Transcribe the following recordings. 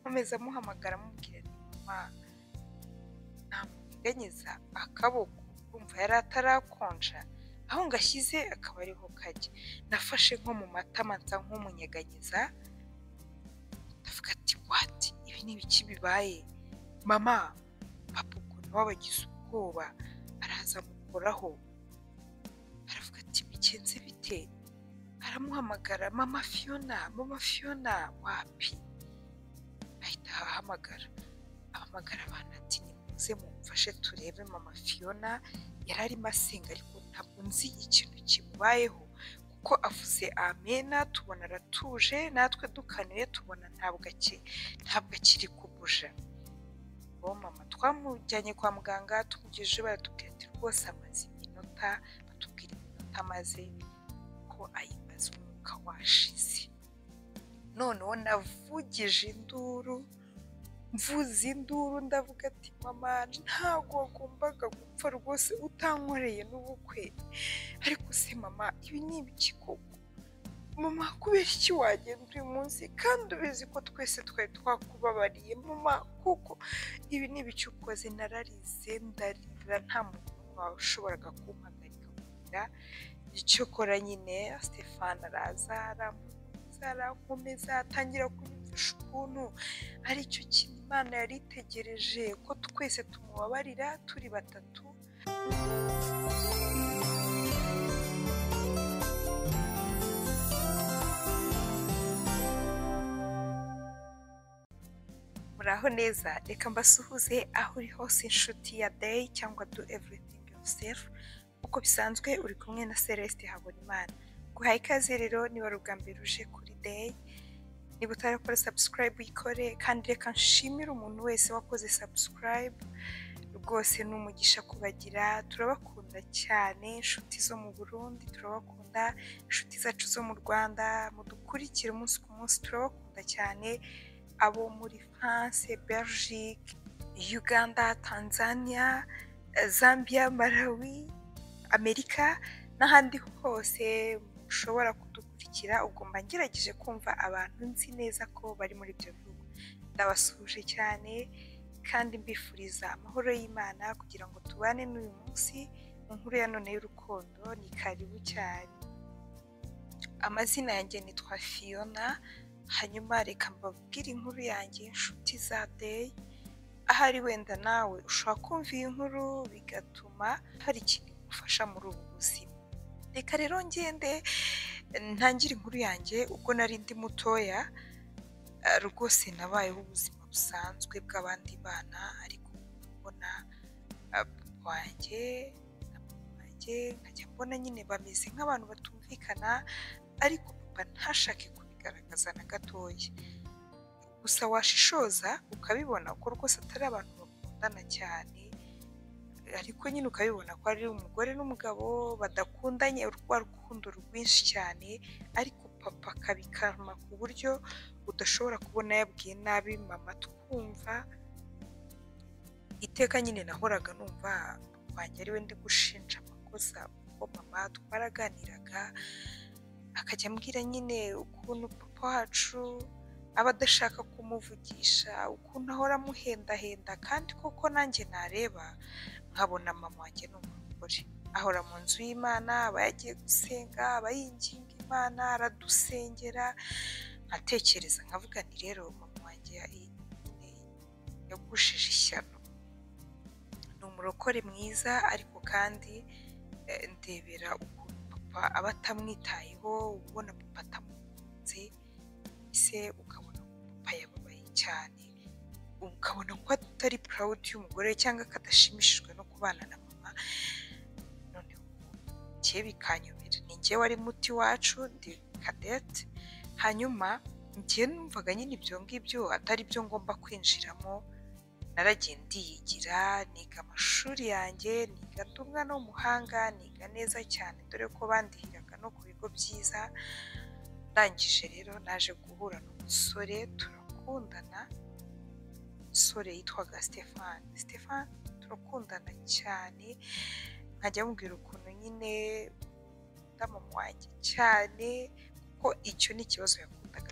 nkomeza muhamagara mubwira ati mama namunyeganyeza akaboko urumva yari atarakonja aho ngashyize akaba ariho kajya nafashe nko mu matama nsa nk'umunyeganyeza ndavuga ati what ibi ni ibiki bibaye mama papa ubwo nawe wagize ubwoba araza amukoraho aravuga ati bigenze bite aramuhamagara mama Fiona wapi ahita ahamagara abantu ati nimuze mumfashe turebe mama Fiona yari arimo asenga ariko ntabwo nzi ikintu kimubayeho kuko avuze amena tubona aratuje natwe dukanuye tubona ntabwo akiri kubuja mama twamujyanye kwa muganga tumugejeje baratubwira ati rwose amaze iminota batubwira iminota amaze ko ayimaze umwuka washize noneho navugije induru mvuze induru ndavuga ati mama ntabwo wagombaga gupfa rwose utankoreye n'ubukwe ariko se mama ibi ni ibiki koko mama kubera iki wagenda uyu munsi kandi ubizi ko twese twari twakubabariye mama kuko ibi ni ibiki ukoze nararize ndarira nta muntu washoboraga kumpagarika kugira icyo kora nyine Stefani araza arankomeza atangira kunyumvisha ukuntu ari cyo kintu Imana yari itegereje ko twese tumubabarira turi batatu muraho neza reka mbasuhuze aho uri hose inshuti ya Day cyangwa do everything yourself uko bisanzwe uri kumwe na Celeste Habonimana guhaye ikaze rero niba ari ubwa mbere uje kuri Day niba utarakora subscribe uyikore kandi reka nshimire umuntu wese wakoze subscribe rwose n'umugisha kubagira turabakunda cyane inshuti zo mu Burundi turabakunda inshuti zacu zo mu Rwanda mudukurikira umunsi ku munsi turabakunda cyane abo muri France, Belgique, Uganda, Tanzania, Zambia, Malawi, Amerika n'ahandi hose mushobora kudukurikira ubwo mba ngerageje kumva abantu nzi neza ko bari muri ibyo bihugu ndabasuhuje cyane kandi mbifuriza amahoro y'Imana kugira ngo tubane n'uyu munsi mu nkuru ya none y'urukundo ni karibu cyane amazina yanjye nitwa Fiona hanyuma reka mbabwire inkuru yanjye inshuti za Day ahari wenda nawe ushobora kumva iyi nkuru bigatuma hari ikintu gufasha muri ubu buzima reka rero ngende ntangire inkuru yanjye ubwo nari ndi mutoya rwose nabayeho ubuzima busanzwe bw'abandi bana ariko mbona wanjye nkajya mbona nyine bameze nk'abantu batumvikana ariko papa ntashake kubigaragaza na gatoya gusa washishoza ukabibona ko rwose atari abantu bakundana cyane ariko nyine ukabibona ko ari umugore n'umugabo badakundanye urwa rukundo rwinshi cyane ariko papa akabikaruma ku buryo udashobora kubona yabwiye nabi mama twumva iteka nyine nahoraga numva wanjye ari we ndi gushinja amakosa kuko mama twaraganiraga akajya ambwira nyine ukuntu papa wacu aba adashaka kumuvugisha ukuntu ahora amuhendahenda kandi koko nanjye nareba nkabona mama wanjye ni umugore ahora mu nzu y'Imana aba yagiye gusenga aba yinginga Imana aradusengera nkatekereza nkavuga ni rero mama wanjye yagushije ishyano ni umurokore mwiza ariko kandi ndebera ukuntu papa aba atamwitayeho ubona papa atamukunze ese ukabona papa yababaye cyane ukabona ko atari proud y'umugore cyangwa kadashimishijwe no kubana na mama noneho njye bikanyobera ni njye wari muti wacu ndi Cadette hanyuma njye numvaga nyine ibyo ngibyo atari byo ngomba kwinjiramo naragiye ndiyigira niga amashuri yanjye niga ndi umwana w'umuhanga niga neza cyane dore ko bandihiraga no ku bigo byiza ndangije rero naje guhura n'umusore turakundana umusore yitwaga Stefani turakundana cyane nkajya mubwira ukuntu nyine mama wanjye cyane kuko icyo ni ikibazo yakundaga kumbaza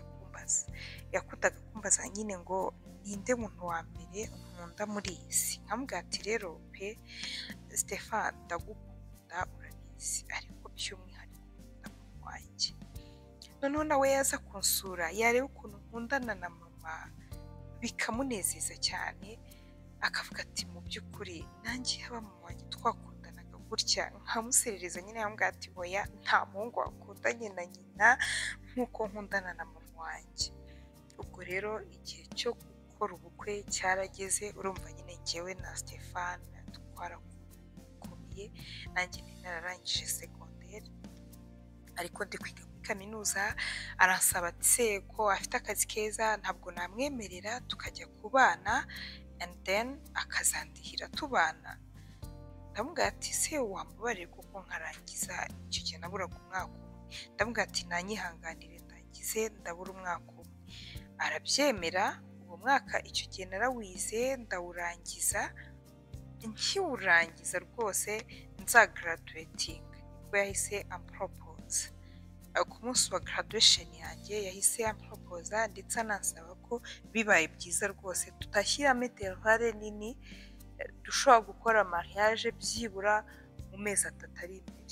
kumbaza, yakundaga kumbaza nyine ngo ninde muntu wa mbere nkunda muri iyi si, nkamubwira ati rero pe Stefan ndagukunda urabizi, ariko by'umwihariko nkunda mama wanjye. Noneho nawe yaza kunsura yareba ukuntu nkundana na mama bikamunezeza cyane, akavuga ati mu by'ukuri nanjye haba mama wanjye twakundanaga gutya, nkamuserereza nyine yambwira ati oya nta muhungu wakundanye na nyina nk'uko nkundana na mama wanjye. Ubwo rero igihe cyo gukora ubukwe cyarageze, urumva nyine njyewe na Stefan twarakomeye, nanjye nararangije segonderi ariko ndi kwiga muri kaminuza, aransaba ati se ko afite akazi keza ntabwo namwemerera tukajya kubana and then akazandihira tubana. Ndamubwira ati se wambabarire kuko nkarangiza, icyo gihe naburaga umwaka umwe. Ndamubwira ati nanyihanganire ndangize ndabura umwaka umwe. Arabyemera, uwo mwaka icyo gihe narawize ndawurangiza, nkiwurangiza rwose nzagaraduwetinga nibwo yahise amporopoza. Ku munsi wa graduation yanjye yahise amporopoza ndetse anansaba ko bibaye byiza rwose tutashyiramo intervalle nini, dushobora gukora mariage byibura mu mezi 3 ari imbere.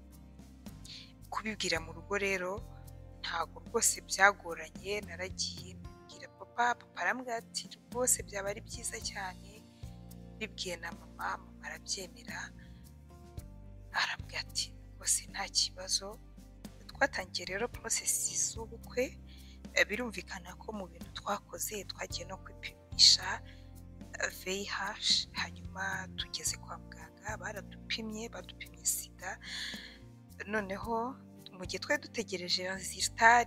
Kubibwira mu rugo rero ntabwo rwose byagoranye, naragiye mbibwira papa arambwira ati rwose byaba ari byiza cyane, bibwiye na mama arabyemera, arambwira ati rwose nta kibazo. Twatangiye rero process z'ubukwe, birumvikana ko mu bintu twakoze twagiye no kwipimisha VIH, hanyuma tugeze kwa muganga baradupimye, badupimye sida. Noneho mu gihe twari dutegereje resultat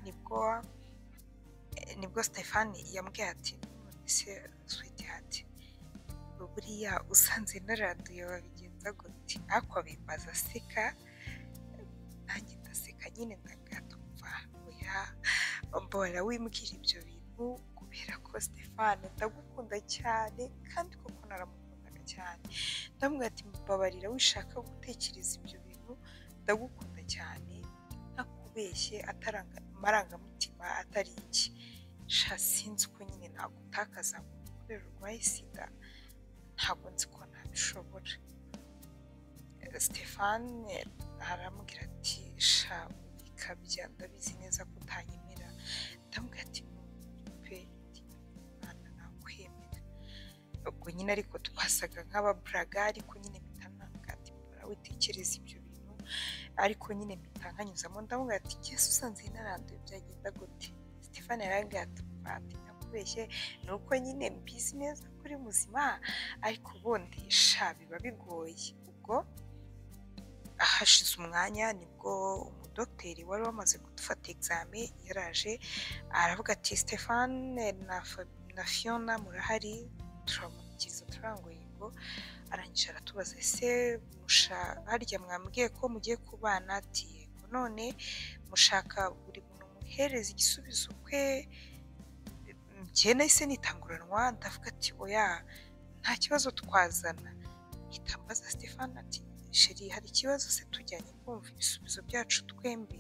nibwo Stefan yambwiye ati ese sweetheart buriya usanze naranduye wabigenza gute? Ako bimbaza aseka, nanjye ndaseka nyine ndagatumva oya mbora wimbwira ibyo bintu kubera ko Stefan ndagukunda cyane kandi koko naramukundaga cyane. Ndamubwira ati mbabarira wishaka gutekereza ibyo bintu, ndagukunda cyane ntakubeshye, amarangamutima atari iki, sha sinzi ko nyine nagutakaza ngo kubera urwaye sida, ntabwo nzi ko nabishobora. Stefan aramubwira ati sha ikabya ndabizi neza ko utanyemera. Ndamubwira ati pe Imana nakwemera. Ubwo nyine ariko twasaga nk'ababuraga, ariko nyine mpita nambwira ati mbora witekereza ibyo bintu, ariko nyine mpita nkanyuzamo. Ndamubwira ati Yesu usanze naranduye byagenda gute? Stefan yarambwira ati nakubeshye, ni uko nyine mbizi neza kuri muzima, ariko ubundi sha biba bigoye. Ubwo hashize umwanya nibwo umudokiteri wari wamaze kudufata examen yaraje, aravuga ati Stefan na Fiona murahari? Turamukiza turangoye ngo, arangije aratubaza ese harya mwambwiye ko mugiye kubana? Ati yego, none mushaka buri muntu muhereza igisubizo kwe? Njye nahise nitanguranwa ndavuga ati oya nta kibazo twazana. Mpita mbaza Stefan ati sheri hari ikibazo se tujyanye kumva ibisubizo byacu twembi?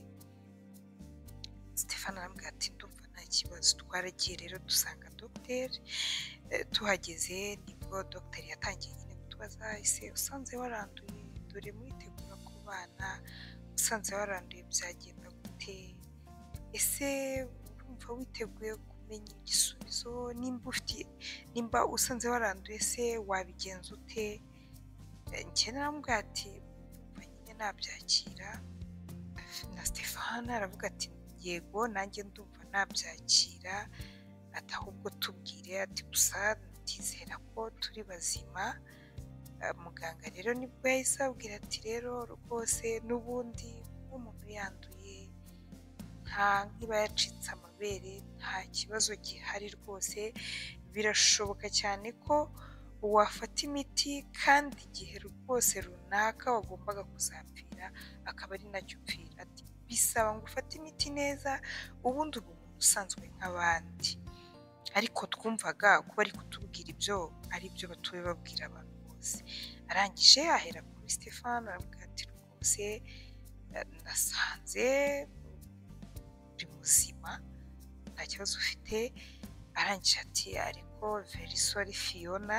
Stefan arambwira ati ndumva nta kibazo. Twaragiye rero dusanga dogiteri, tuhageze nibwo dogiteri yatangiye nyine kutubaza ese usanze waranduye, dore mwitegura kubana, usanze waranduye byagenda gute? Ese urumva witeguye kumenya igisubizo? nimba usanze waranduye se wabigenza ute? Njye naramubwira ati ndumva nyine nabyakira. Na Stefan aravuga ati yego nanjye ndumva nabyakira, ati ahubwo tubwire, ati gusa ndizera ko turi bazima. Muganga rero nibwo yahise abwira ati rero rwose n'ubundi umuntu yanduye nkiba yacitse amabere nta kibazo gihari rwose, birashoboka cyane ko wafata imiti kandi igihe rwose runaka wagombaga kuzapfira akaba ari nacyo upfira. Ati bisaba ngo ufate imiti neza, ubundi uba umuntu usanzwe nk'abandi. Ariko twumvaga kuba ari kutubwira ibyo ari byo batuwe babwira abantu bose. Arangije ahera kuri Stefan aramubwira ati rwose nasanze uri muzima, nta kibazo ufite, arangije ati ariko very sorry Fiona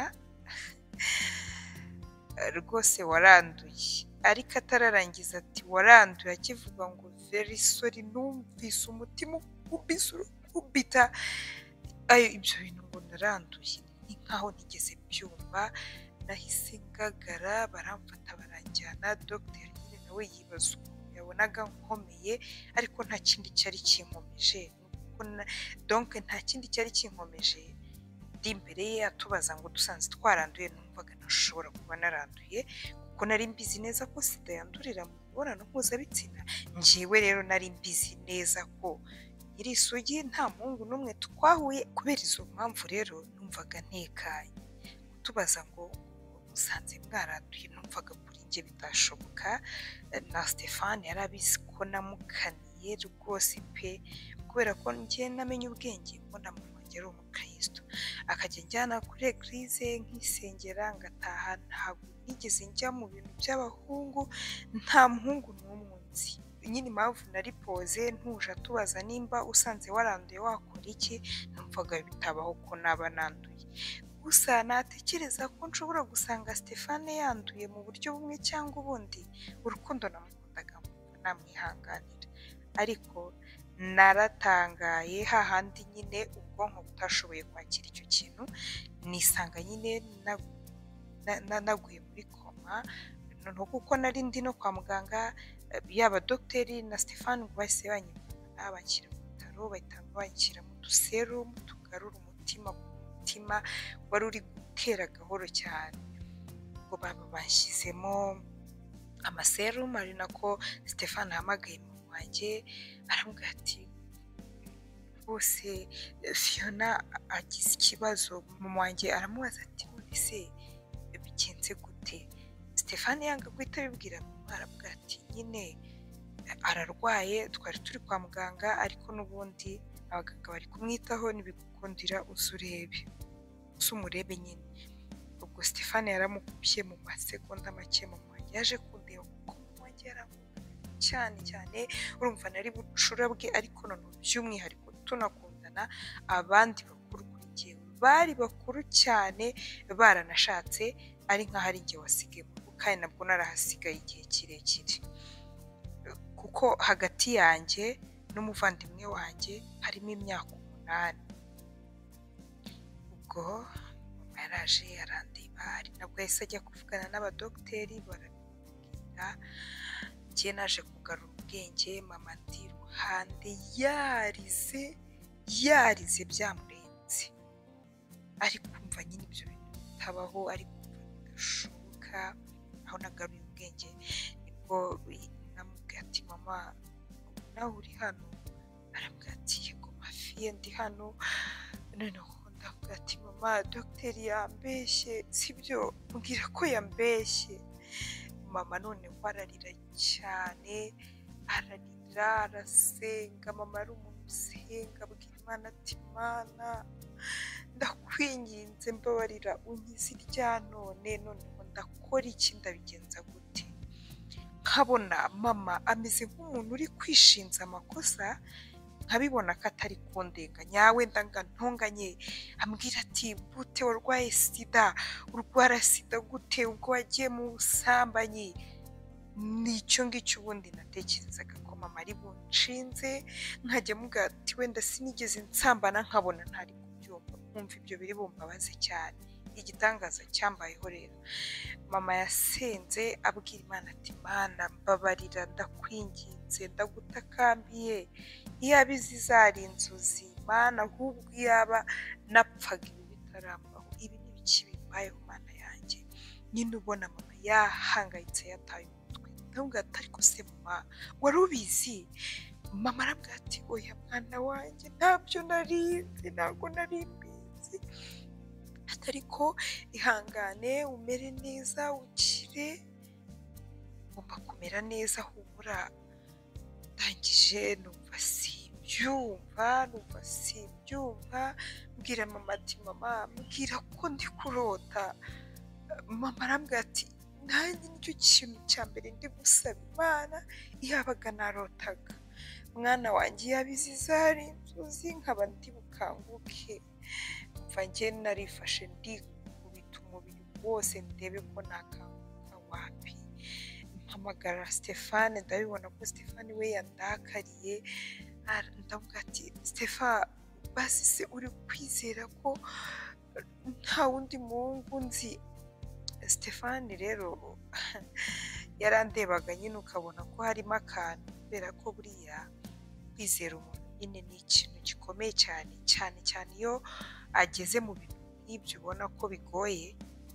rwose waranduye, ariko atararangiza ati waranduye, akivuga ngo very sorry numvise umutima ukubita ayo ibyo bintu ngo naranduye, ni nkaho ntigeze byumva, nahise ngagara, baramfata baranjyana, dogiteri nyine nawe yibaza ukuntu yabonaga nkomeye, ariko nta kindi cyari kinkomeje, donc nta kindi cyari kinkomeje, ndi imbere ye atubaza ngo dusanze twaranduye, numvaga ntashobora kuba naranduye kuko nari mbizi neza ko sida yandurira mu mibonano mpuzabitsina, njyewe rero nari mbizi neza ko nyiri isugi nta muhungu n'umwe twahuye, kubera izo mpamvu rero numvaga ntekanye, kutubaza ngo musanze mwaranduye numvaga kuri njye bitashoboka, na Stéphane yari abizi ko namukaniye rwose pe, kubera ko njye namenye ubwenge mbona mama wanjye ari umukristo, akajya njyana kuri eglise nkisengera ngataha, ntabwo nigeze njya mu bintu by'abahungu, nta muhungu n'umwe nzi, nyine impamvu nari poze ntuje atubaza nimba usanze waranduye wakora iki, numvaga bitabaho ko naba nanduye, gusa natekereza ko nshobora gusanga Stéphane yanduye mu buryo bumwe cyangwa ubundi, urukundo namukundaga namwihanganira, ariko naratangaye hahandi nyine ubwonko butashoboye kwakira icyo kintu, nisanga nyine naguye muri koma, noneho kuko nari ndi no kwa muganga, yaba dogiteri na Stéphane ngo bahise banyivana banshyira mu bitaro, bahita banshyira mu duserumu tugarura umutima ku mutima wari uri gutera gahoro cyane, ngo baba bashyizemo amaserumu, ari nako Stéphane ahamagaye mama wanjye aramubwira ati rwose Fiona agize ikibazo, mama wanjye aramubaza ati none se bigenze gute, Stéphane yanga guhita abibwira mama, arabwira ati nyine ararwaye, twari turi kwa muganga ariko n'ubundi abaganga bari kumwitaho, nibigukundira uze umurebe nyine, ubwo Stéphane yaramukubye mu masegonda make, mama wanjye yaje kundeba kuko mama wanjye cyane cyane, urumva nari bucurabwe, ariko noneho by'umwihariko tunakundana, abandi bakuru kuri njyewe bari bakuru cyane, baranashatse, ari nk'aho ari njye wasigaye mu rugo, kandi nabwo narahasigaye igihe kirekire, kuko hagati yanjye n'umuvandimwe wanjye harimo imyaka 8, ubwo mama yaraje arandeba, ari nabwo yahise ajya kuvugana n'abadogiteri barabibwira, njye naje kugarura ubwenge, mama ndi iruhande yarize byamurenze, ari kumva nyine ibyo bintu bitabaho, ari kumva bidashoboka, aho nagaruye ubwenge nibwo namubwiye ati mama nawe uri hano, arambwira ati yego mafiye ndi hano, noneho ndavuga ati mama dogiteri yambeshye sibyo, mbwira ko yambeshye, mama noneho ararira cyane, ararira arasenga, mama ari umuntu usenga, abwira Imana ati Mana ndakwinginze mbabarira unkize irya none, noneho ndakora iki, ndabigenza gute, nkabona mama ameze nk'umuntu uri kwishinza amakosa, nkabibona ko atari kundenganya, wenda ntonganye, ambwira ati gute warwaye sida, urwara sida gute ubwo wagiye mu busambanyi, nicyo ngicyo ubundi natekerezaga ko mama ari bunshinze, nkajya mubwira ati wenda sinigeze nsambana, nkabona ntari kubyumva, nkumva ibyo biri bumbabaze cyane, igitangaza cyambayeho rero, mama yasenze abwira Imana ati Mana mbabarira ndakwinginze ndagutakambiye, iyaba izi zari inzozi Mana, ahubwo iyaba napfaga ibi bitarambaho, ibi ni ibiki bimbayeho Mana yanjye, nyine ubona mama yahangayitse yataye umutwe, ndamubwira ati ariko se mama wari ubizi, mama arambwira ati oya mwana wanjye ntabyo narizi, ntabwo nari mbizi, ariko ihangane umere neza ukire, ugomba kumera neza humura, ndangije numva simbyumva, mbwira mama ati mama mbwira ko ndi kurota, mama arambwira ati nanjye nicyo kintu cya mbere ndi gusaba Imana, iyabaga narotaga, mwana wanjye yabizize hari inzozi nkaba ndi bukanguke, mva njye narifashe ndikubita umubiri wose ndebe ko nakanguka wapi. Mpamagara Stéphane, ndabibona ko Stéphane we yandakariye, ndavuga ati Stéphane basi se uri kwizera ko nta wundi muhungu nzi? Stéphane rero yarandebaga nyine ukabona ko harimo akantu, kubera ko buriya kwizera umuntu nyine ni ikintu gikomeye cyane cyane cyane iyo ageze mu bintu nk'ibyo ubona ko bigoye.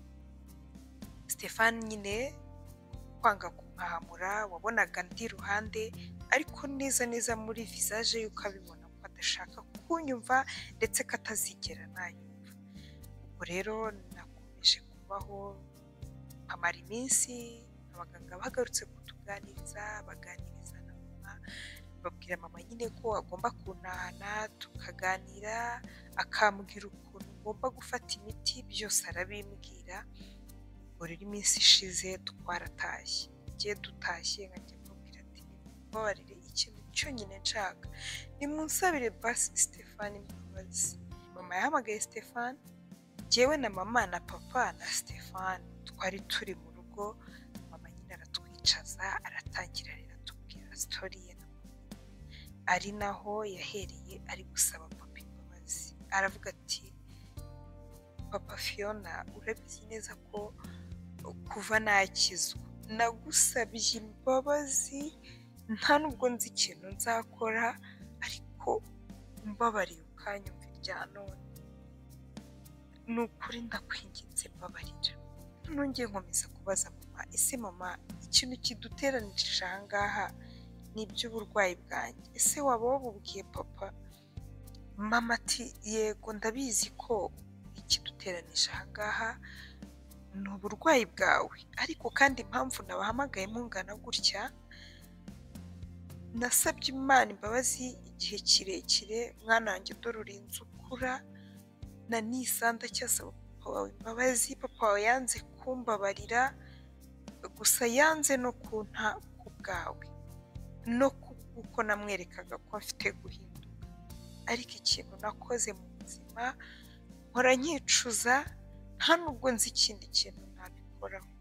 Stéphane nyine kwanga kunkahamura, wabonaga ndi iruhande ariko neza neza muri visage yuko abibona ko adashaka kunyumva ndetse ko atazigera nanyumva. Ubwo rero nakomeje kubaho amara iminsi, abaganga bagarutse kutuganiriza, baganiriza na mama, babwira mama nyine ko agomba kuntahana tukaganira, akambwira ukuntu ngomba gufata imiti, byose arabimbwira. Ubwo rero iminsi ishize twaratashye, igihe dutashye nkajya mubwira ati nimumbabarire, ikintu cyonyine nshaka nimunsabire basi Stéphane imbabazi. Mama yahamagaye Stéphane, jyewe na mama na papa na Stéphane twari turi mu rugo. Mama nyine aratwicaza, aratangira aratubwira story ye, ari naho yahereye ari gusaba papa imbabazi. Aravuga ati papa Fiona, urabizi neza ko kuva nakizwa nagusabye imbabazi, nta nubwo nzi ikintu nzakora, ariko mbabariye ukanyumva irya none, ni ukuri ndakwinginze mbabarira. Nongeye nkomeza kubaza mama, ese mama ikintu kiduteranije aha ngaha ni iby'uburwayi bwanjye, ese waba wabubwiye papa? Mama ati yego ndabizi ko ikiduteranije aha ngaha ni uburwayi bwawe, ariko kandi impamvu nabahamagaye mungana gutya, nasabye Imana imbabazi igihe kirekire, mwana wanjye dore urinze ukura, na nisanda cyasaba papa wawe imbabazi, papa wawe yanze kumbabarira, gusa yanze no kunta ku bwawe no kuko namwerekaga ko mfite guhinduka, ariko ikintu nakoze mu buzima mpora nkicuza, nta nubwo nzi ikindi kintu nabikoraho.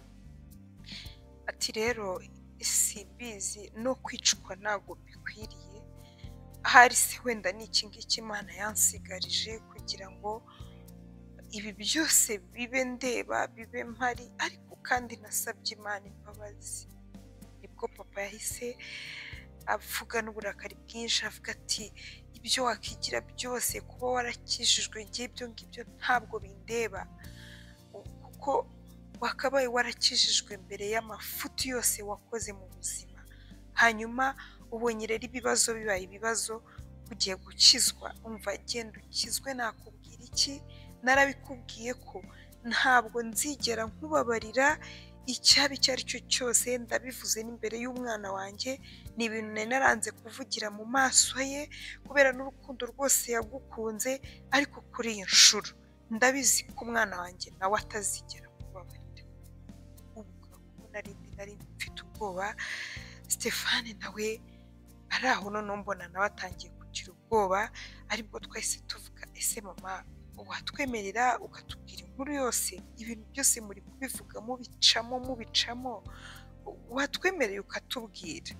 Ati rero simbizi, no kwicwa ntabwo bikwiriye, ahari se wenda ni iki ngiki Imana yansigarije kugira ngo ibi byose bibe ndeba, bibe mpari, ariko kandi nasabye Imana imbabazi. Nibwo papa yahise avuga n'uburakari bwinshi, avuga ati ibyo wakigira byose, kuba warakijijwe njye ibyo ngibyo ntabwo bindeba, kuko wakabaye warakijijwe mbere y'amafuti yose wakoze mu buzima, hanyuma ubonye rero ibibazo bibaye ibibazo ugiye gukizwa, umva genda ukizwe, nakubwira iki? Narabikubwiye ko ntabwo nzigera nkubabarira icyaba icyo ari cyo cyose, ndabivuze n'imbere y'umwana wanjye, ni ibintu nari naranze kuvugira mu maso ye kubera n'urukundo rwose yagukunze, ariko kuri iyi nshuro ndabizi ko umwana wanjye nawe atazigera kubabarira. Ubwo nari mfite ubwoba, Stéphane nawe ari aho noneho mbona nawe atangiye kugira ubwoba, aribwo twahise tuvuga ese mama watwemerera ukatubwira inkuru yose, ibintu byose muri kubivuga mubicamo, watwemereye ukatubwira?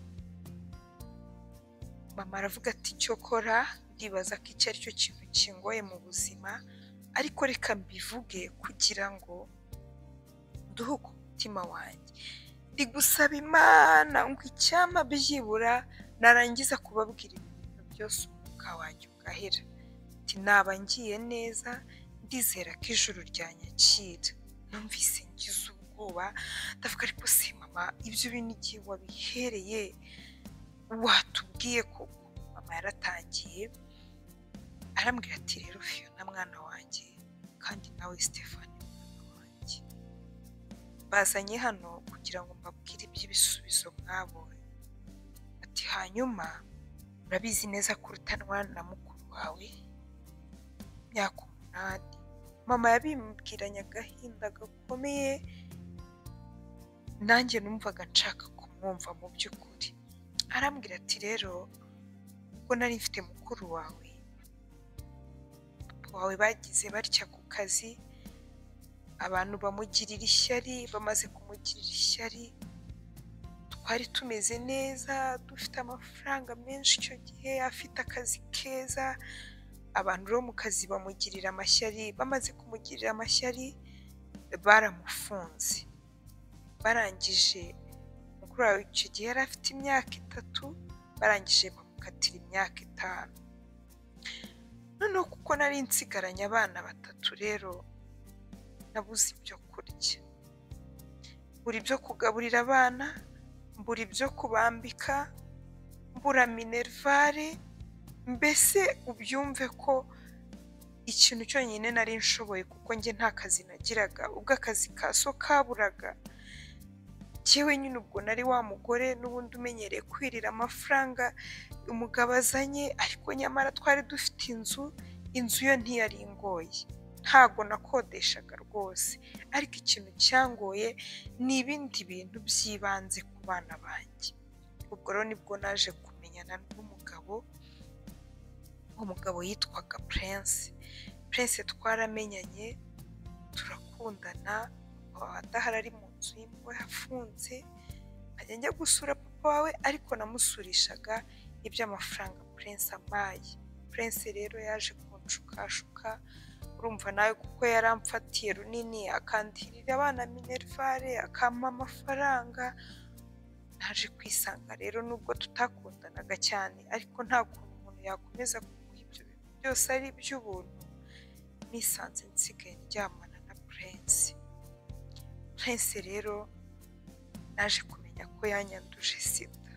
Mama aravuga ati cyokora ndibaza ko icyo ari cyo kintu kingoye mu buzima, ariko reka mbivuge kugira ngo nduhuke umutima wanjye, ndi gusaba Imana ngo icyampa byibura narangiza kubabwira ibintu byose umwuka wanjye ugahera, ati naba ngiye neza, ndizera ko ijuru ryanyakira. Numvise ngize ubwoba, ndavuga ariko se mama ibyo bintu igihe wabihereye watubwiye ko? Mama yaratangiye arambwira ati rero Fiona mwana wanjye, kandi nawe Stéphane mwana wanjye, bazanye hano kugira ngo mbabwire iby'ibisubizo mwabonye. Ati hanyuma urabizi neza ko urutanwa na mukuru wawe imyaka 8. Mama yabimbwiranye agahinda gakomeye, nanjye numvaga nshaka kumwumva mu by'ukuri, arambwira ati rero ubwo nari mfite mukuru wawe, papa wawe bagize batya ku kazi, abantu bamugirira ishyari, bamaze kumugirira ishyari, twari tumeze neza dufite amafaranga menshi icyo gihe, afite akazi keza, abantu bo mu kazi bamugirira amashyari, bamaze kumugirira amashyari baramufunze. Barangije mukuru wawe icyo gihe yari afite imyaka 3, barangije bamukatira imyaka 5. Noneho kuko nari nsigaranye abana 3 rero nabuze ibyo kurya, mbura ibyo kugaburira abana, mbura ibyo kubambika, mbura minervare, mbese ubyumve ko ikintu cyonyine nari nshoboye kuko njye nta kazi nagiraga, ubwo akazi ka so kaburaga, cyewe nyine ubwo nari wa mugore n'ubundi umenyereye kwirira amafaranga umugabo azanye, ariko nyamara twari dufite inzu yo ntiyari ingoye, ntago nakodeshaga rwose, ariko ikintu cyangoye ni ibindi bintu by'ibanze ku bana banjye. Ubwo rero nibwo naje kumenyana n'umugabo yitwaga Prince twaramenyanye turakundana, adahari ari mu nzu y'imbohe afunze, nkajya njya gusura papa wawe ariko namusurishaga iby'amafaranga Prince amaye. Prince rero yaje kunshukashuka, urumva nawe kuko yaramfatiye runini, akandihirira abana minervare, akampa amafaranga, naje kwisanga rero nubwo tutakundanaga cyane ariko nta kuntu umuntu yakomeza kuguha ibyo bintu byose ari iby'ubuntu, nisanze nsigaye ndyamana na Prince rero naje kumenya ko yanyanduje sida,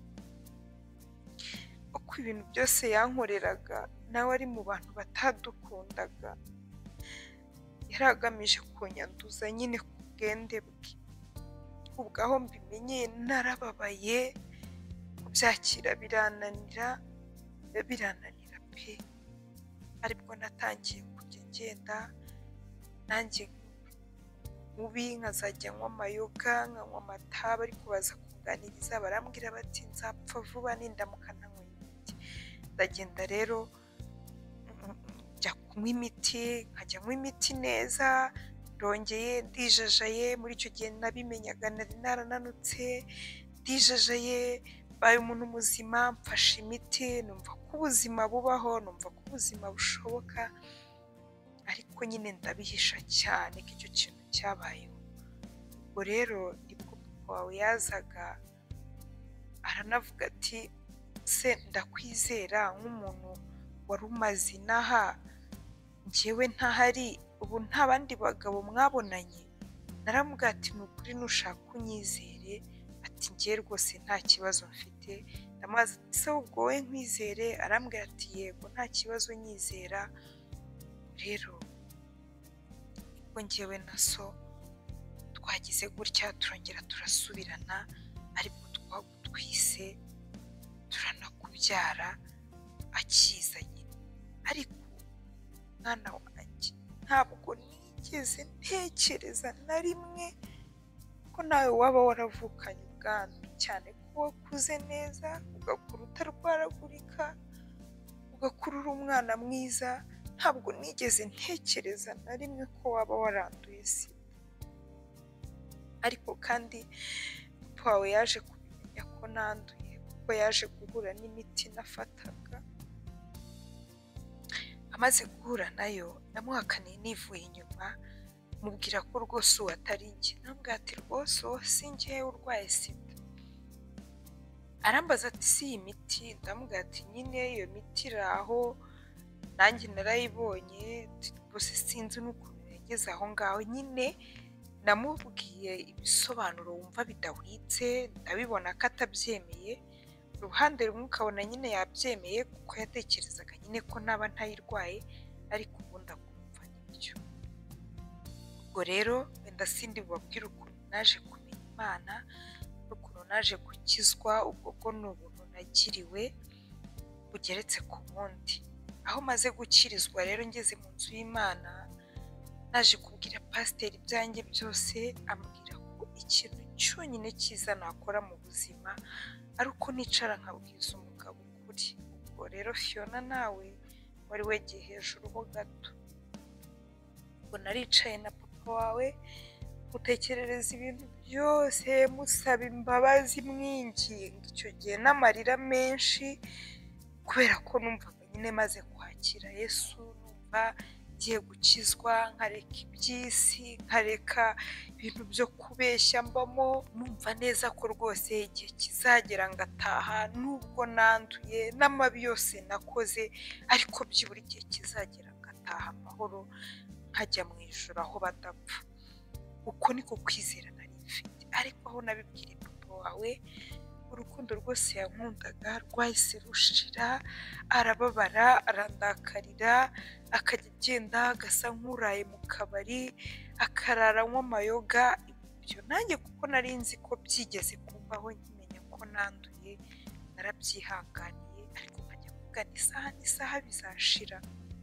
uko ibintu byose yankoreraga nawe ari mu bantu batadukundaga, yari agamije kunyanduza nyine ku bwende bwe. Ubwo aho mbimenyeye narababaye, kubyakira birananira pe, aribwo natangiye kujya ngenda nanjye mubi, nkazajya nywa amayoga, nkanywa amatabi, ariko baza kunganiriza barambwira bati nzapfa vuba nindamuka nanyweye imiti. Ndagenda rero njya kunywa imiti, nkajya nywa imiti neza, ndongeye ndijajaye, muri icyo gihe nabimenyaga nari narananutse, ndijajaye, baye umuntu muzima, mfashe imiti, numva ko ubuzima bubaho, numva ko ubuzima bushoboka, ariko nyine ndabihisha cyane ko icyo kintu cyabayeho. Ubwo rero nibwo papa wawe yazaga aranavuga ati se ndakwizera nk'umuntu wari umaze inaha, njyewe ntahari, ubu nta bandi bagabo mwabonanye? Naramubwira ati ni ukuri nushaka unyizere, ati njye rwose nta kibazo mfite. Ndamubaza ati se ubwo wowe nkwizere? Arambwira ati yego nta kibazo nyizera. Rero ubwo njyewe na so twagize gutya turongera turasubirana, ariko twagutwise turanakubyara akiza nyine. Ariko mwana wanjye ntabwo nigeze ntekereza na rimwe ko nawe waba waravukanye ubwandu, cyane ko wakuze neza, ugakura utarwaragurika, ugakura uri umwana mwiza, ntabwo nigeze ntekereza na rimwe ko waba waranduye sida. Ariko kandi papa wawe yaje kubimenya ko nanduye, kuko yaje guhura n'imiti nafataga. Amaze guhura nayo namuhakaniye nivuye inyuma, mubwira ko rwose uwo atari njye. Namubwira ati rwose uwo si njye urwaye sida. Arambaza ati si iyi miti? Ndamubwira ati nyine iyo miti iri aho, nanjye narayibonye, rwose sinzi n'ukuntu yageze aho ngaho. Nyine namubwiye ibisobanuro wumva bidahwitse, ndabibona ko atabyemeye, uruhande rumwe ukabona nyine yabyemeye kuko yatekerezaga nyine ko naba ntayirwaye, ariko ubundi akumva nibyo. Ubwo rero wenda sindi bubabwire ukuntu naje kumenya Imana n'ukuntu naje gukizwa, ubwo bwo ni ubuntu nagiriwe bugeretse ku bundi. Aho maze gukirizwa rero ngeze mu nzu y'Imana, naje kubwira pasiteri ibyanjye byose, ambwira ko ikintu cyonyine cyiza nakora mu buzima ari uko nicara nkabwiza umugabo ukuri. Ubwo rero Fiona nawe wari wegeye hejuru ho gato. Ubwo naricaye na papa wawe mutekerereza ibintu byose, musaba imbabazi, mwinginga. Icyo gihe n'amarira menshi, kubera ko numvaga nyine maze kwakira Yesu, numva ngiye gukizwa, nkareka iby'isi, nkareka ibintu byo kubeshya mbamo, numva neza ko rwose igihe kizagera ngataha, nubwo nanduye n'amabi yose nakoze, ariko byibura igihe kizagera ngataha amahoro, nkajya mu ijuru aho badapfa. Uko niko kwizera nari mfite. Ariko aho nabibwiriye papa wawe, urukundo rwose yankundaga rwahise rushira, arababara, arandakarira, akajya agenda agasa nk'uraye mu kabari, akarara anywa amayoga. Ibyo nanjye kuko nari nzi ko byigeze kumbaho, nkimenya ko nanduye, narabyihanganiye, ariko nkajya kuvuga isaha bizashira.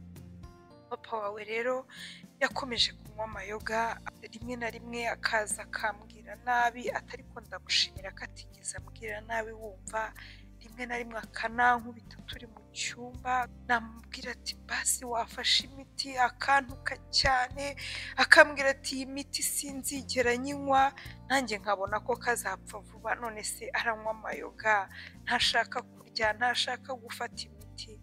Papa wawe rero yakomeje kunywa amayoga, rimwe na rimwe akaza akambwira nabi, atari ko ndamushimira ko atigeze ambwira nabi wumva. Rimwe na rimwe akanankubita turi mu cyumba, namubwira ati basi wafashe imiti, akantuka cyane, akambwira ati iyi miti sinzigera nyinywa. Nanjye nkabona ko kazapfa vuba, none se aranywa amayoga, ntashaka kurya, ntashaka gufata imiti.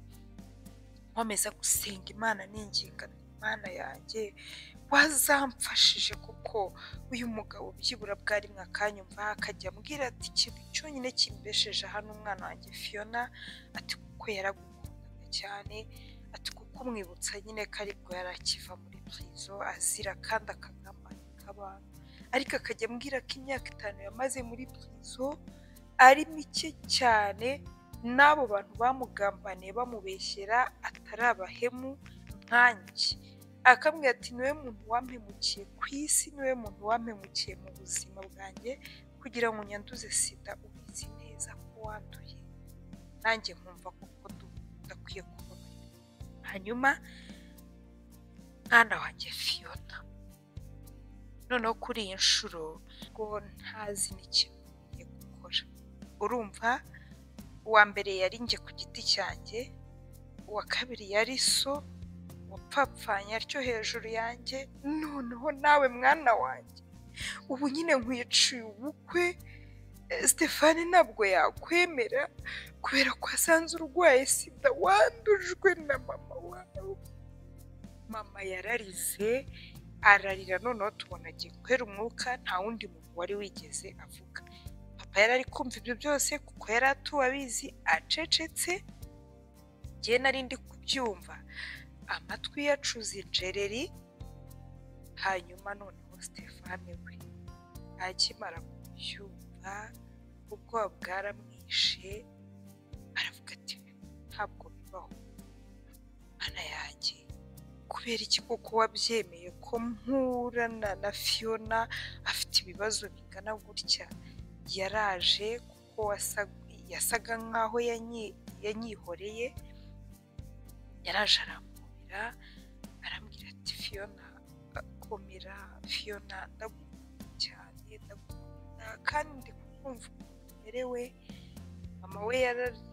Nkomeza gusenga Imana ninginga, Imana yanjye wazamfashije kuko uyu mugabo byibura bwari mwakanyumva, akajya ambwira ati ikintu cyonyine kimbesheje hano umwana wanjye Fiona, ati kuko yaragukundaga cyane, ati kuko umwibutsa nyine ko aribwo yari akiva muri prison azira kandi akagambanira abantu, ariko akajya ambwira ko imyaka 5 yamaze muri prison ari mike cyane, n'abo bantu bamugambaniye bamubeshyera atari abahemu nkanjye. Akambwira ati niwe muntu wampemukiye ku isi, niwe muntu wampemukiye mu buzima bwanjye kugira ngo nyanduze sida, ubizi neza ko wanduye. Nanjye nkumva kuko dukwiye kubabarira. Hanyuma mwana wanjye Fiona, noneho kuri iyi nshuro ngo ntazi n'ikintu ngiye gukora. Urumva, uwa mbere yari njye ku giti cyanjye, uwa kabiri yari so wapfapfanye atyo hejuru yanjye, noneho nawe mwana wanjye ubu nyine nkwiciye ubukwe. Stefani ntabwo yakwemera kubera ko asanze urwaye sida, wandujwe na mama wawe. Mama yararize, ararira, noneho tubona agiye guhera umwuka, nta wundi muntu wari wigeze avuga. Papa yari ari kumva ibyo byose kuko yari atuwe abizi, acecetse. Njye nari ndi kubyumva, amatwi yacuze injereri. Hanyuma noneho Stefani we akimara kubyumva, ubwoba bwaramwishe, aravuga ati ntabwo bibaho mana yanjye, kubera iki koko wabyemeye ko mpura na Fiona afite ibibazo bingana gutya? Yaraje kuko yasaga nkaho yanyihoreye, yaraje aramubira, arambwira ati Fiona komera, Fiona ndagukunda cyane, ndagukunda kandi kumva umerewe. Mama we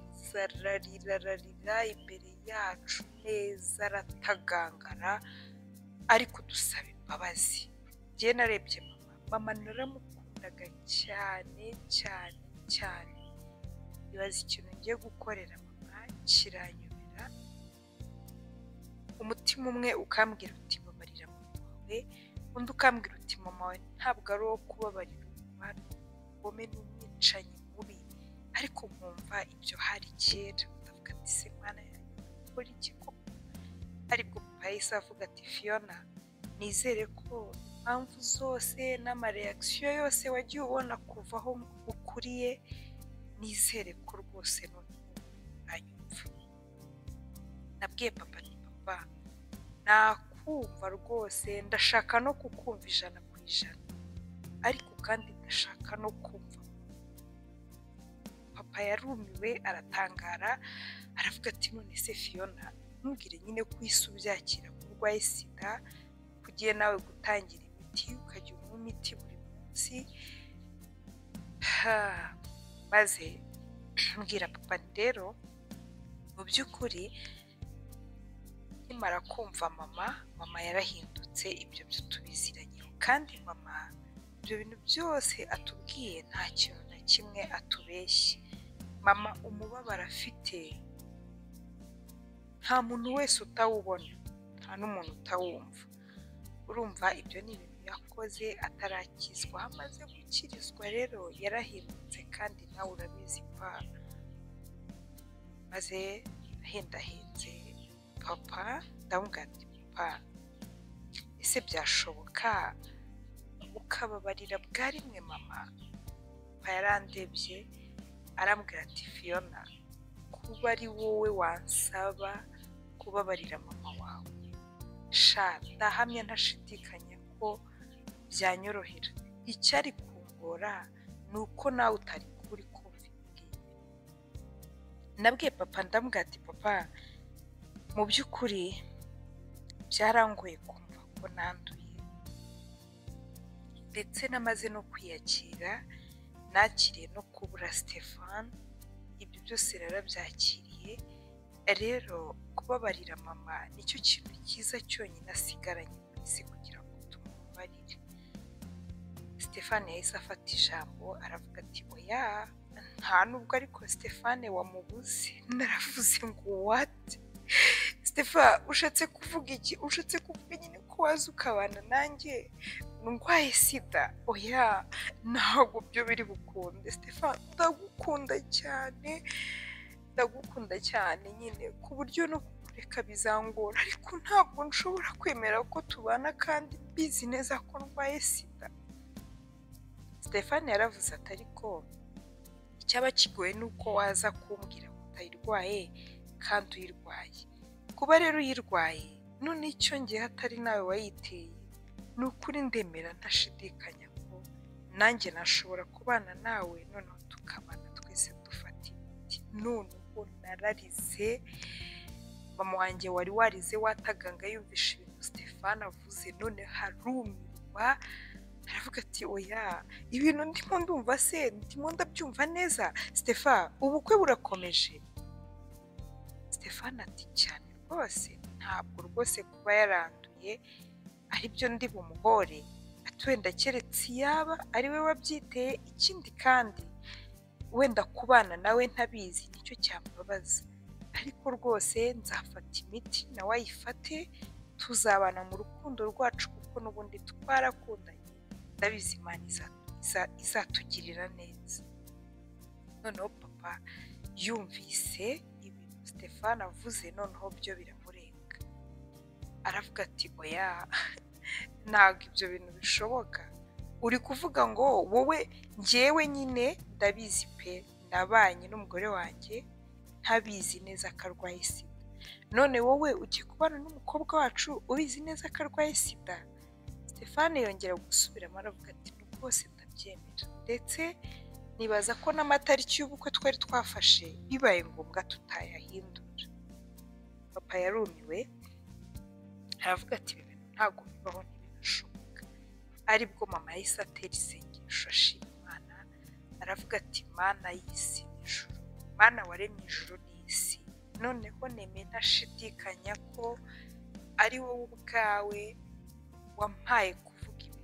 yararira imbere yacu neza, aratagangara, ariko dusaba imbabazi. Njye narebye mama naramukundaga cyane cyane cyane. Ibaza ikintu ngiye gukorera mama kiranyobera. Umutima umwe ukambwira uti babarira mama wawe, undi ukambwira uti mama wawe ntabwo ari uwo kubabarira, umwana w'umugome n'umwicanyi mubi. Ariko nkumva ibyo hari kera, ndavuga ati se mwana yanjye ukora iki koko? Ariko papa yahise avuga ati Fiona, nizere ko impamvu zose n'amareakisiyo yose wagiye ubona kuva aho ukuriye, nizere ko rwose noneho uranyumva. Nabwiye papa nti papa, nakumva rwose, ndashaka no kukumva 100%, ariko kandi ndashaka no kumva. Papa yarumiwe, aratangara, aravuga ati none se Fiona, ntubwire nyine ko isi ubyakira ko urwaye sida, kugiye nawe gutangira imiti, ukajya unywa imiti buri munsi. Maze mbwira papa nti rero mu by'ukuri nkimara kumva mama yarahindutse, ibyo byo tubiziranyeho, kandi mama ibyo bintu byose atubwiye nta kintu na kimwe atubeshye. Mama umubabaro afite nta muntu wese utawubona, nta n'umuntu utawumva. Urumva ibyo ni ibintu yakoze atarakizwa, amaze gukirizwa rero yarahindutse, kandi nawe urabizi pa. Maze ahendahenze papa ndamubwira ati papa, ese byashoboka ukababarira bwa rimwe mama? Papa yarandebye arambwira ati Fiona, kuba ari wowe wansaba kubabarira mama wawe, sha ndahamya ntashidikanya ko byanyorohera. Icyari kungora ni uko nawe utari kuba uri kumva ibingibi. Nabwiye papa ndamubwira ati papa, mu by'ukuri byarangoye kumva ko nanduye, ndetse namaze no kwiyakira, nakiriye no kubura Stefan, ibyo byose narabyakiriye. Rero kubabarira mama nicyo kintu cyiza cyonyine asigaranye ku isi kugira ngo tumubabarire. Stefan yahise afata ijambo aravuga ati oya, nta nubwo ariko Stefan wamubuze. Naravuze ngo what? Stefan ushatse kuvuga iki? Ushatse kuvuga nyine ko waza ukabana nanjye ndwaye sida? Oya, ntabwo byo biri bukunde Stefan, ndagukunda cyane, ndagukunda cyane nyine ku buryo no kureka bizangora, ariko ntabwo nshobora kwemera ko tubana kandi bizi neza ko ndwaye sida. Stefan yaravuze ati ariko icyaba kigoye ni uko waza kumbwira ko utayirwaye kandi uyirwaye. Kuba rero uyirwaye none icyo ngiye atari nawe wayiteye, ni ukuri ndemera ntashidikanya ko nanjye nashobora kubana nawe, noneho tukabana twese dufata imiti. Noneho nararize, mama wanjye wari warize wataganga yumvisha ibintu Stefan avuze, none harumirwa aravuga ati oya, ibintu ndimo ndumva se ndimo ndabyumva neza Stefan, ubukwe burakomeje? Stefan ati cyane rwose, ntabwo rwose kuba yaranduye aribyo ndi bumuhore, ati wenda keretse yaba ari we wabyiteye, ikindi kandi wenda kubana nawe ntabizi nicyo cyambabaza, ariko rwose nzafata imiti nawe ayifate, tuzabana mu rukundo rwacu kuko n'ubundi twarakundanye, ndabizi Imana izatugirira neza. Noneho papa yumvise ibintu Stefan avuze, noneho byo biramurenga, aravuga ati oya, ntabwo ibyo bintu bishoboka. Uri kuvuga ngo wowe, njyewe nyine ndabizi pe, nabanye n'umugore wanjye ntabizi neza ko arwaye sida, none wowe ugiye kubana n'umukobwa wacu ubizi neza ko arwaye sida? Stefan yongera gusubiramo aravuga ati rwose ndabyemera, ndetse nibaza ko n'amatariki y'ubukwe twari twafashe bibaye ngombwa tutayahindura. Papa yarumiwe aravuga ati ibi bintu ntabwo bibaho, ntibinashoboka. Aribwo mama yahise atera isengesho ashima Imana, aravuga ati Mana y'isi n'ijuru, Mana waremye ijuru n'isi, noneho nemeye ntashidikanya ko ari wowe ubwawe wampaye kuvuga ibi.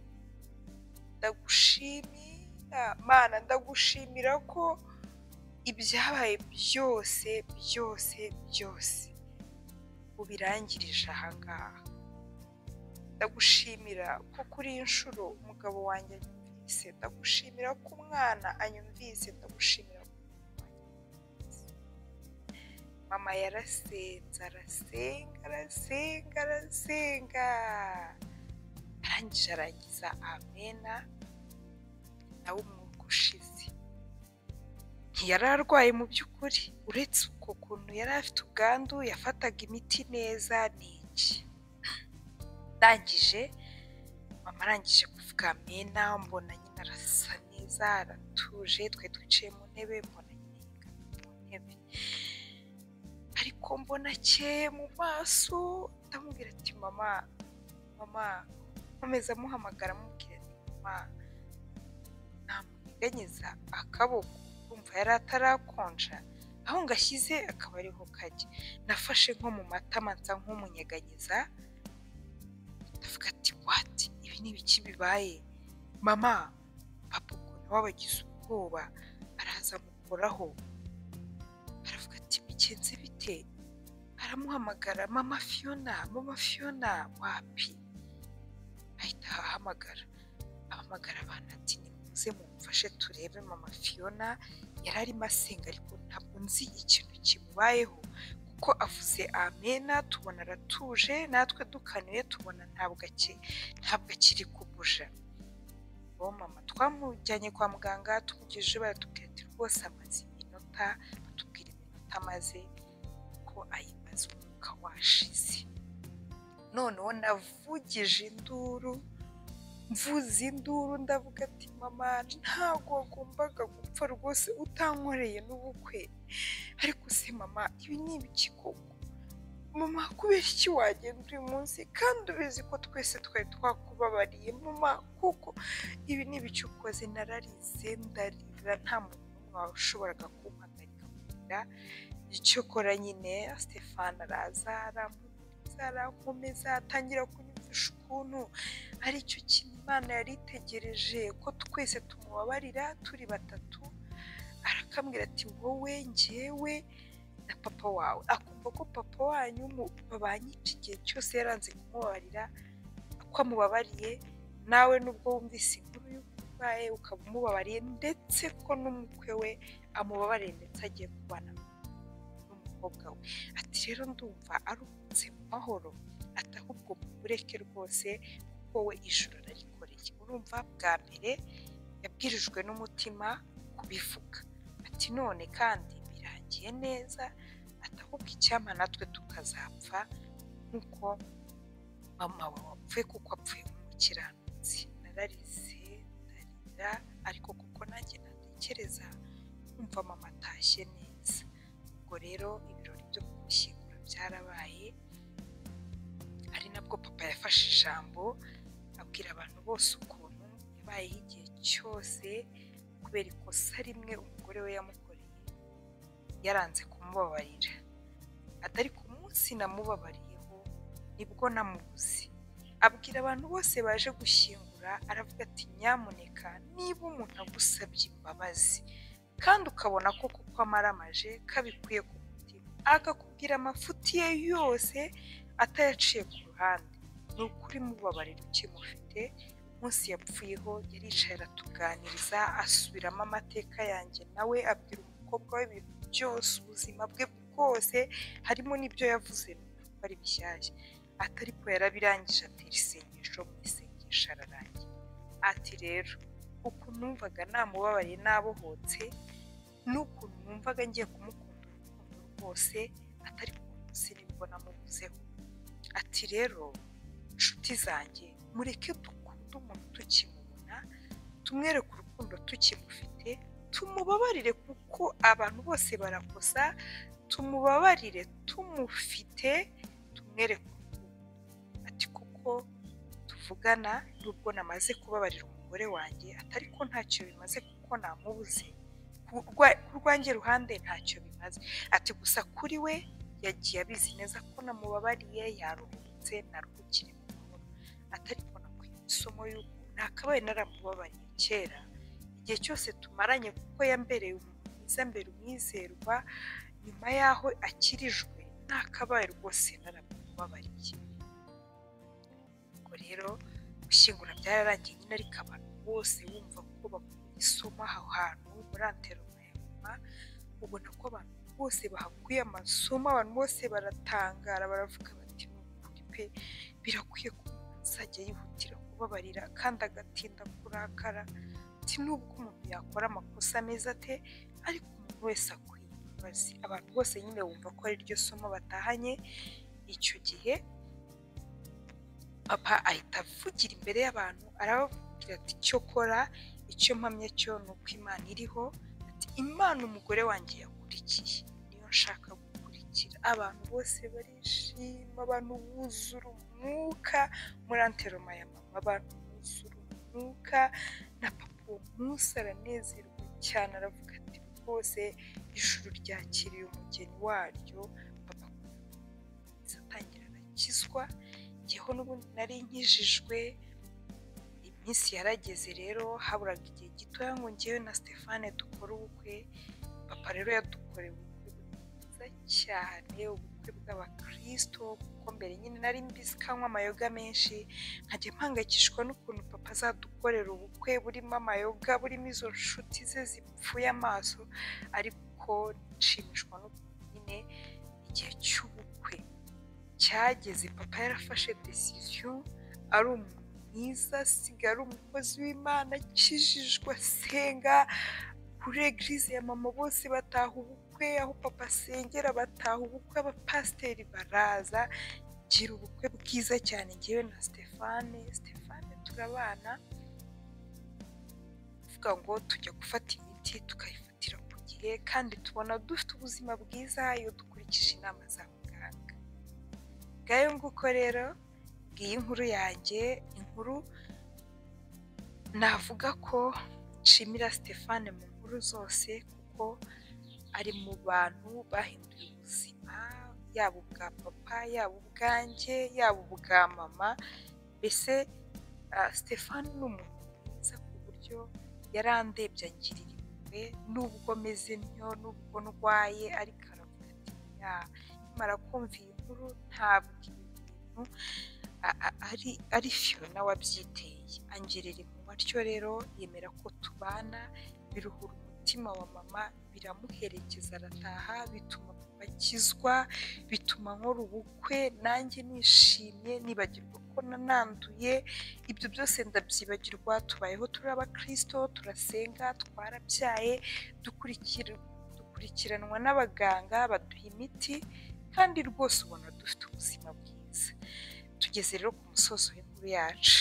Ndagushimira Mana, ndagushimira ko ibyabaye byose byose byose ubirangirije ahangaha. Ndagushimira ko kuri iyi nshuro umugabo wanjye anyumvise, ndagushimira ko umwana anyumvise, ndagushimira ko mama yarasenze, arasenga, arangije arangiza amena, nawe umwuka ushize. Ntiyari arwaye mu by'ukuri, uretse uko kuntu yari afite ubwandu, yafataga imiti neza n'iki. Ndangije mama arangije kuvuga amena, mbona nyine arasa neza, aratuje, twe twicaye mu ntebe, mbona nyine yegamiye mu ntebe, ariko mbona akeye mu maso. Ndamubwira ati mama, nkomeza amuhamagara amubwira ati mama, namunyeganyeza akaboko, urumva yari atarakonja, aho ngashyize akaba ariho kajya. Nafashe nko mu matama nsa nk'umunyeganyeza, ndavuga ati wati ibi ni ibiki bibaye mama. Papa ukuntu wabagize ubwoba araza amukoraho, aravuga ati bigenze bite, aramuhamagara mama Fiona wapi, ahita ahamagara abana ati nimuze mumfashe turebe mama Fiona. Yari arimo asenga ariko ntabwo nzi ikintu kimubayeho, kuko avuze amena tubona aratuje, natwe dukanuye tubona ntabwo akiri kubuja. Mama twamujyanye kwa muganga, tumugejeje baratubwira ati rwose amaze iminota, batubwira iminota amaze ko ayimaze umwuka washize. Noneho navugije induru, mvuze induru ndavuga ati mama ntabwo wagombaga gupfa rwose utankoreye n'ubukwe. Ariko se mama ibi ni ibiki koko mama, kubera iki wagenda uyu munsi kandi ubizi ko twese twari twakubabariye mama, kuko ibi ni ibiki ukoze. Nararize ndarira, nta muntu n'umwe washoboraga kumpagarika kurira. Icyokora nyine Stefani araza arankomeza atangira kunyumvisha ukuntu ari cyo kintu Imana yari itegereje, ko twese tumubabarira turi batatu. Arakambwira ati wowe njyewe na papa wawe, akumva ko papa wanyu babanye iki gihe cyose yaranze kumubabarira, ko amubabariye nawe nubwo wumvise inkuru y'uburwayi ukaba umubabariye, ndetse ko n'umukwe we amubabariye ndetse agiye kubana n'umukobwa we. Ati rero ndumva aruhutse mu mahoro, ati ahubwo mureke rwose kuko we ijuru ararikoreye. Urumva bwa mbere yabwirijwe n'umutima kubivuga. Ati none kandi birangiye neza, ati ahubwo icyampa natwe tukazapfa nk'uko mama wawe apfuye, kuko apfuye nk'umukiranutsi. Nararize ndarira, ariko kuko nanjye natekereza kumva mama atashye neza. Ubwo rero ibirori byo kumushyingura byarabaye, ari nabwo papa yafashe ijambo abwira abantu bose ukuntu yabayeho igihe cyose kubera ikosa rimwe umugore we yamukoreye, yaranze kumubabarira. Atari ku munsi namubabariyeho nibwo namubuze. Abwira abantu bose baje gushyingura, aravuga ati nyamuneka niba umuntu agusabye imbabazi kandi ukabona ko kuko amaramaje kabikwiye ku mutima, akakubwira amafuti ye yose atayaciye ku ruhande, ni ukuri mubabarira ukimufite. Munsi yapfuyeho yaricaye aratuganiriza, asubiramo amateka yanjye, nawe abwira umukobwa we ibintu byose, ubuzima bwe bwose, harimo n'ibyo yavuze ko ari bishyashya. Atari ko yarabirangije atera isengesho, mu isengesho ararangira. Ati rero ukuntu numvaga namubabariye nabohotse, n'ukuntu numvaga ngiye kumukunda urukundo rwose, atari ku munsi nibwo namubuzeho. Ati rero nshuti zanjye, mureke dukunde umuntu tukimubona, tumwereke urukundo tukimufite, tumubabarire kuko abantu bose barakosa, tumubabarire tumufite, tumwereke urukundo. Ati kuko tuvugana nubwo namaze kubabarira umugore wanjye, atari ko ntacyo bimaze kuko namubuze, ku rwanjye ruhande ntacyo bimaze. Ati gusa kuri we yagiye abizi neza ko namubabariye, yaruhutse naruhukire mu mahoro. Atari ko nakwiye isomo y'uko nakabaye naramubabariye kera, igihe cyose tumaranye, kuko yambereye umuntu mwiza, mbere umwizerwa. Nyuma y'aho akirijwe nakabaye rwose naramubabariye. Ubwo rero gushyingura byararangiye nyine, ariko abantu bose bumva ko bakuye isomo aho hantu muri Anteromayama, ubona ko abantu bose bahakuye amasomo, abantu bose baratangara, baravuga bati ni ukuri pe, birakwiye ko azajya yihutira kubabarira kandi agatinda kurakara. Ati nubwo umuntu yakora amakosa ameze ate, ariko umuntu wese akwiye imbabazi. Abantu bose nyine bumva ko ari ryo somo batahanye. Icyo gihe papa ahita avugira imbere y'abantu, arababwira ati icyo kora, icyo mpamya cyo ni uko Imana iriho. Ati Imana umugore wanjye yakurikiye niyo nshaka gukurikira. Abantu bose barishima, abantu buzura umwuka muri Anteromayama, abantu buzura umwuka, na papa uwo munsi aranezerwa cyane, aravuga ati rwose ijuru ryakiriye umugeni waryo, papa atangira arakizwa. Njyeho n'ubundi nari nkijijwe, iminsi yarageze rero haburaga igihe gitoya ngo njyewe na Stéphane dukore ubukwe. Papa rero yadukoreye ubukwe bwiza cyane, ubukwe bw'abakristo, kuko mbere nyine nari mbizi kanywa amayoga menshi, nkajya mpangayikishwa n'ukuntu papa azadukorera ubukwe burimo amayoga, burimo izo nshuti ze zipfuye amaso, ariko nshimishwa n'ukuntu nyine igihe cy'ubukwe cyageze papa yarafashe decision, ari umuntu mwiza, asigaye ari umukozi w'Imana, akijijwe, asenga kuri eglise ya mama, bose bataha ubukwe, aho papa asengera bataha ubukwe, abapasiteri baraza, gira ubukwe bwiza cyane njyewe na Stéphane turabana, tuvuga ngo tujya gufata imiti tukayifatira ku gihe, kandi tubona dufite ubuzima bwiza iyo dukurikije inama za muganga. Ngayo nguko rero ngiyi inkuru yanjye, inkuru navuga ko nshimira Stéphane mu nkuru zose, kuko ari mu bantu bahinduye ubuzima, yaba ubwa papa, yaba ubwanjye, yaba ubwa mama. Mbese Stéphane ni umuntu mwiza ku buryo yarandebye angirira impuhwe, nubwo meze ntyo, nubwo ndwaye, ariko aravuga ati mara kumva iyi nkuru ntabwo ibintu ari Fiona wabyiteye, angirira impuhwe atyo rero yemera ko tubana, biruhura umutima wa mama, biramuherekeza arataha, bituma papa akizwa, bituma nkora ubukwe nanjye nishimye, nibagirwa ko nananduye, ibyo byose ndabyibagirwa. Tubayeho turi abakristo, turasenga, twarabyaye, dukurikiranwa n'abaganga baduha imiti, kandi rwose ubona dufite ubuzima bwiza. Tugeze rero ku musozo w'inkuru yacu,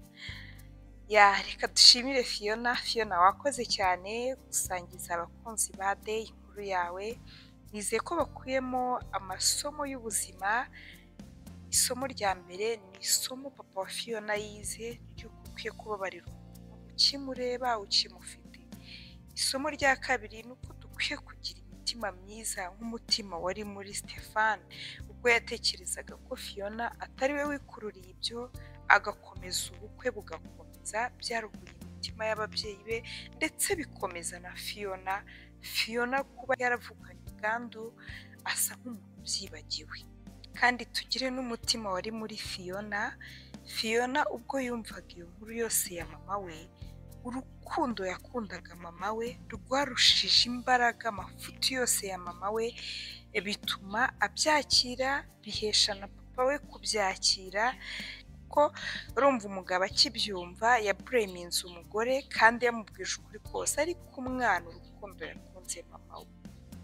reka dushimire Fiona wakoze cyane gusangiza abakunzi ba Day inkuru yawe. Nizeye ko bakuyemo amasomo y'ubuzima. Isomo rya mbere ni isomo papa wa Fiona yize ry'uko ukwiye kubabarira umuntu ukimureba, ukimufite. Isomo rya kabiri ni uko dukwiye kugira imitima myiza nk'umutima wari muri Stéphane, ubwo yatekerezaga ko Fiona atari we wikururiye ibyo, agakomeza ubukwe bugakomeza, byaruhuye imitima y'ababyeyi be, ndetse bikomeza na Fiona kuba yaravukanye ubwandu, asa nk'umuntu ubyibagiwe. Kandi tugire n'umutima wari muri Fiona ubwo yumvaga iyo nkuru yose ya mama we, urukundo yakundaga mama we rwarushije imbaraga amafuti yose ya mama we, bituma abyakira, bihesha na papa we kubyakira, kuko urumva umugabo akibyumva yabureminze umugore kandi yamubwije ukuri kose, ariko umwana urukundo yakunze mama we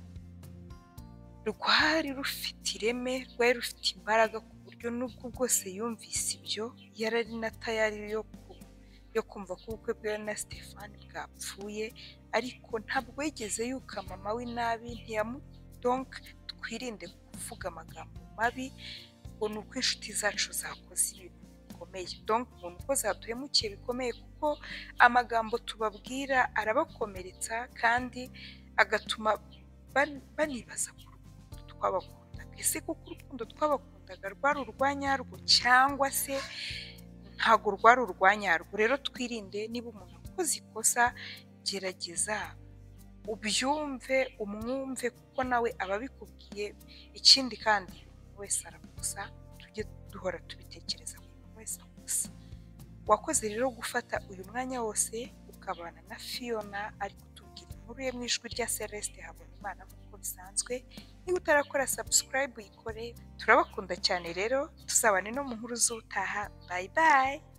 rwari rufite ireme, rwari rufite imbaraga, ku buryo n'ubwo bwose yumvise ibyo yarari na tayari yo kumva ko ubukwe bwe na Stéphane bwapfuye, ariko ntabwo yigeze yuka mama we nabi, donc twirinde kuvuga amagambo mabi ngo ni uko inshuti zacu zakoze ibintu bikomeye, donc umuntu uko zaduhemukiye bikomeye, kuko amagambo tubabwira arabakomeretsa kandi agatuma banibaza ku rukundo twabakundaga. Ese kuko urukundo twabakundaga rwari urwanyarwo cyangwa se ntabwo rwari urwanyarwo? Rero twirinde, niba umuntu akoze ikosa gerageza ubyumve, umwumve, kuko nawe aba abikubwiye. Ikindi kandi umuntu wese arakosa, tujye duhora tubitekereza ko umuntu wese akosa. Wakoze rero gufata uyu mwanya wose ukabana na Fiona ari kutubwira inkuru ye mu ijwi rya Celeste Habonimana nk'uko bisanzwe. Niba utarakora subscribe uyikore, turabakunda cyane rero, tuzabane no mu nkuru z'utaha. Bye bye.